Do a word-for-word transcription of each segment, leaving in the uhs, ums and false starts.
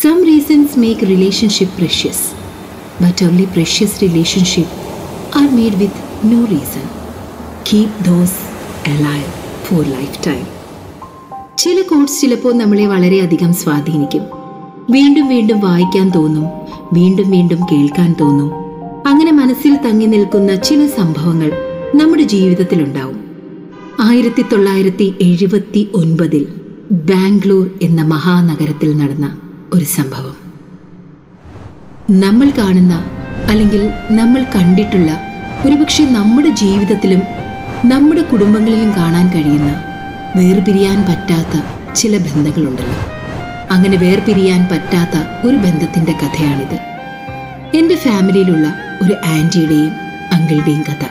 Some reasons make relationship precious, but only precious relationship are made with no reason. Keep those alive for lifetime. ചില quotes ചിലപ്പോൾ നമ്മളെ വളരെയധികം സ്വാധീനിക്കും. വീണ്ടും വീണ്ടും വായിക്കാൻ തോന്നും, വീണ്ടും വീണ്ടും കേൾക്കാൻ തോന്നും. അങ്ങനെ മനസ്സിൽ തങ്ങി നിൽക്കുന്ന ചില സംഭവങ്ങൾ നമ്മുടെ ജീവിതത്തിലുണ്ടാവും. ആയിരത്തി തൊള്ളായിരത്തി എഴുപത്തി ഒൻപതിൽ ബാംഗ്ലൂർ എന്ന മഹാനഗരത്തിൽ നടന്ന ഒരു സംഭവം. നമ്മൾ കാണുന്ന അല്ലെങ്കിൽ നമ്മൾ കണ്ടിട്ടുള്ള ഒരുപക്ഷെ നമ്മുടെ ജീവിതത്തിലും നമ്മുടെ കുടുംബങ്ങളിലും കാണാൻ കഴിയുന്ന വേർപിരിയാൻ പറ്റാത്ത ചില ബന്ധങ്ങളുണ്ടല്ലോ. അങ്ങനെ വേർപിരിയാൻ പറ്റാത്ത ഒരു ബന്ധത്തിൻ്റെ കഥയാണിത്. എൻ്റെ ഫാമിലിയിലുള്ള ഒരു ആൻറ്റിയുടെയും അങ്കിളുടെയും കഥ.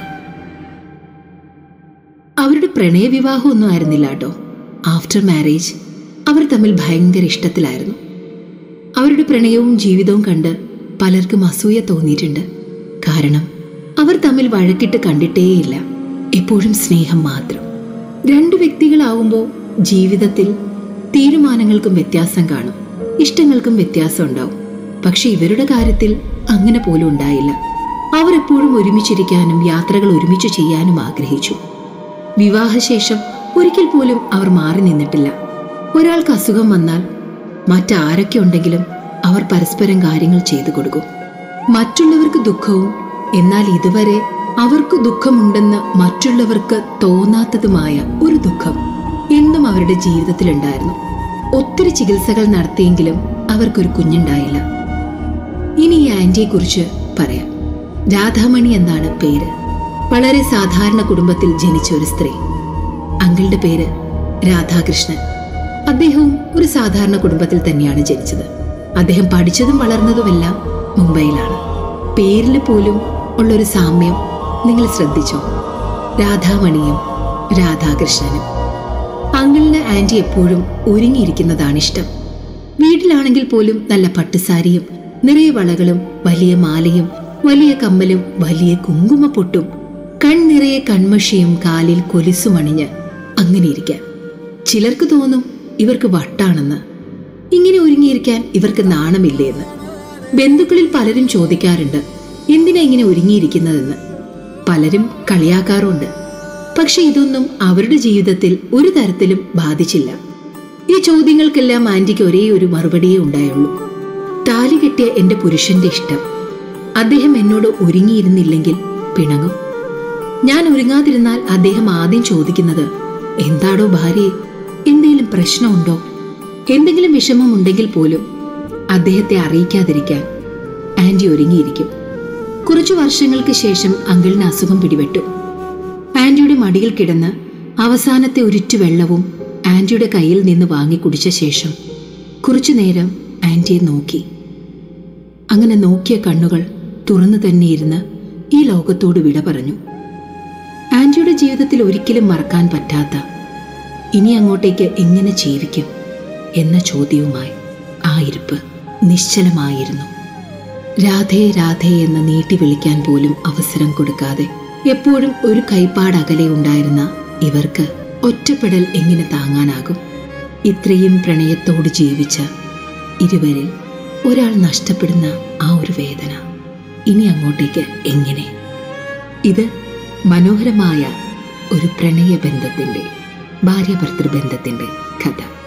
അവരുടെ പ്രണയവിവാഹമൊന്നും ആയിരുന്നില്ല കേട്ടോ. ആഫ്റ്റർ മാരേജ് അവർ തമ്മിൽ ഭയങ്കര ഇഷ്ടത്തിലായിരുന്നു. അവരുടെ പ്രണയവും ജീവിതവും കണ്ട് പലർക്കും അസൂയ തോന്നിയിട്ടുണ്ട്. കാരണം അവർ തമ്മിൽ വഴക്കിട്ട് കണ്ടിട്ടേയില്ല, എപ്പോഴും സ്നേഹം മാത്രം. രണ്ടു വ്യക്തികളാവുമ്പോൾ ജീവിതത്തിൽ തീരുമാനങ്ങൾക്കും വ്യത്യാസം കാണും, ഇഷ്ടങ്ങൾക്കും വ്യത്യാസം ഉണ്ടാവും. പക്ഷെ ഇവരുടെ കാര്യത്തിൽ അങ്ങനെ പോലും ഉണ്ടായില്ല. അവർ എപ്പോഴും ഒരുമിച്ചിരിക്കാനും യാത്രകൾ ഒരുമിച്ച് ചെയ്യാനും ആഗ്രഹിച്ചു. വിവാഹശേഷം ഒരിക്കൽ പോലും അവർ മാറി നിന്നിട്ടില്ല. ഒരാൾക്ക് അസുഖം വന്നാൽ മറ്റാരൊക്കെ ഉണ്ടെങ്കിലും അവർ പരസ്പരം കാര്യങ്ങൾ ചെയ്തു കൊടുക്കും. മറ്റുള്ളവർക്ക് ദുഃഖവും എന്നാൽ ഇതുവരെ അവർക്ക് ദുഃഖമുണ്ടെന്ന് മറ്റുള്ളവർക്ക് തോന്നാത്തതുമായ ഒരു ദുഃഖം എന്നും അവരുടെ ജീവിതത്തിലുണ്ടായിരുന്നു. ഒത്തിരി ചികിത്സകൾ നടത്തിയെങ്കിലും അവർക്കൊരു കുഞ്ഞുണ്ടായില്ല. ഇനി ഈ ആന്റിയെ കുറിച്ച് പറയാം. രാധാമണി എന്നാണ് പേര്. വളരെ സാധാരണ കുടുംബത്തിൽ ജനിച്ച ഒരു സ്ത്രീ. അങ്കിളുടെ പേര് രാധാകൃഷ്ണൻ. അദ്ദേഹവും ഒരു സാധാരണ കുടുംബത്തിൽ തന്നെയാണ് ജനിച്ചത്. അദ്ദേഹം പഠിച്ചതും വളർന്നതുമെല്ലാം മുംബൈയിലാണ്. പേരിൽ പോലും ഉള്ളൊരു സാമ്യം നിങ്ങൾ ശ്രദ്ധിച്ചോ? രാധാമണിയും രാധാകൃഷ്ണനും. അങ്കിളിന് ആന്റി എപ്പോഴും ഒരുങ്ങിയിരിക്കുന്നതാണ് ഇഷ്ടം. വീട്ടിലാണെങ്കിൽ പോലും നല്ല പട്ടുസാരിയും നിറയെ വളകളും വലിയ മാലയും വലിയ കമ്മലും വലിയ കുങ്കുമപ്പൊട്ടും കൺനിറയെ കൺമഷിയും കാലിൽ കൊലുസുമണിഞ്ഞ് അങ്ങനെ ഇരിക്കാൻ. ചിലർക്ക് തോന്നും ഇവർക്ക് വട്ടാണെന്ന്. ഇങ്ങനെ ഒരുങ്ങിയിരിക്കാൻ ഇവർക്ക് നാണമില്ലേ എന്ന്. ബന്ധുക്കളിൽ പലരും ചോദിക്കാറുണ്ട് എന്തിനാ ഇങ്ങനെ ഒരുങ്ങിയിരിക്കുന്നതെന്ന്. പലരും കളിയാക്കാറുണ്ട്. പക്ഷെ ഇതൊന്നും അവരുടെ ജീവിതത്തിൽ ഒരു തരത്തിലും ബാധിച്ചില്ല. ഈ ചോദ്യങ്ങൾക്കെല്ലാം ആന്റിക്ക് ഒരേ ഒരു മറുപടിയേ ഉണ്ടായുള്ളൂ. താലി കെട്ടിയ എന്റെ പുരുഷന്റെ ഇഷ്ടം. അദ്ദേഹം എന്നോട് ഒരുങ്ങിയിരുന്നില്ലെങ്കിൽ പിണങ്ങും. ഞാൻ ഒരുങ്ങാതിരുന്നാൽ അദ്ദേഹം ആദ്യം ചോദിക്കുന്നത് എന്താടോ ഭാര്യയെ, എന്തെങ്കിലും പ്രശ്നമുണ്ടോ? എന്തെങ്കിലും വിഷമമുണ്ടെങ്കിൽ പോലും അദ്ദേഹത്തെ അറിയിക്കാതിരിക്കാൻ ആന്റി ഒരുങ്ങിയിരിക്കും. കുറച്ചു വർഷങ്ങൾക്ക് ശേഷം അങ്കിളിന് അസുഖം പിടിപെട്ടു. ആന്റിയുടെ മടിയിൽ കിടന്ന് അവസാനത്തെ ഒരിറ്റു വെള്ളവും ആന്റിയുടെ കയ്യിൽ നിന്ന് വാങ്ങി കുടിച്ച ശേഷം കുറച്ചു നേരം ആന്റിയെ നോക്കി. അങ്ങനെ നോക്കിയ കണ്ണുകൾ തുറന്നു തന്നെ ഇരുന്ന് ഈ ലോകത്തോട് വിട പറഞ്ഞു. ആന്റിയുടെ ജീവിതത്തിൽ ഒരിക്കലും മറക്കാൻ പറ്റാത്ത ഇനി അങ്ങോട്ടേക്ക് എങ്ങനെ ജീവിക്കും എന്ന ചോദ്യവുമായി ആ ഇരിപ്പ് നിശ്ചലമായിരുന്നു. രാധേ രാധേ എന്ന് നീട്ടി വിളിക്കാൻ പോലും അവസരം കൊടുക്കാതെ എപ്പോഴും ഒരു കൈപ്പാട് അകലെ ഉണ്ടായിരുന്ന ഇവർക്ക് ഒറ്റപ്പെടൽ എങ്ങനെ താങ്ങാനാകും? ഇത്രയും പ്രണയത്തോട് ജീവിച്ച ഇരുവരിൽ ഒരാൾ നഷ്ടപ്പെടുന്ന ആ ഒരു വേദന ഇനി അങ്ങോട്ടേക്ക് എങ്ങനെ? ഇത് മനോഹരമായ ഒരു പ്രണയബന്ധത്തിൻ്റെ ഭാര്യ ഭർത്തൃബന്ധത്തിൻ്റെ കഥ.